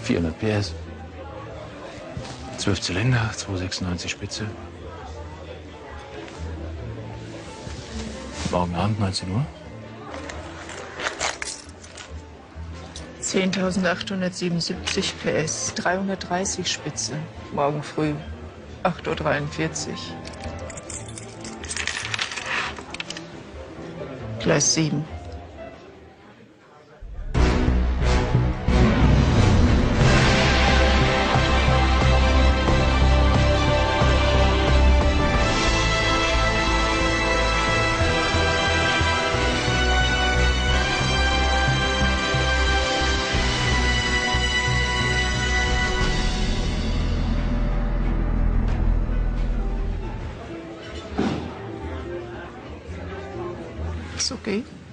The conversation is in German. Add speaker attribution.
Speaker 1: 400 PS. 12 Zylinder, 296 Spitze. Morgen Abend, 19 Uhr.
Speaker 2: 10.877 PS, 330 Spitze. Morgen früh, 8:43 Uhr. Gleis 7. Ist okay?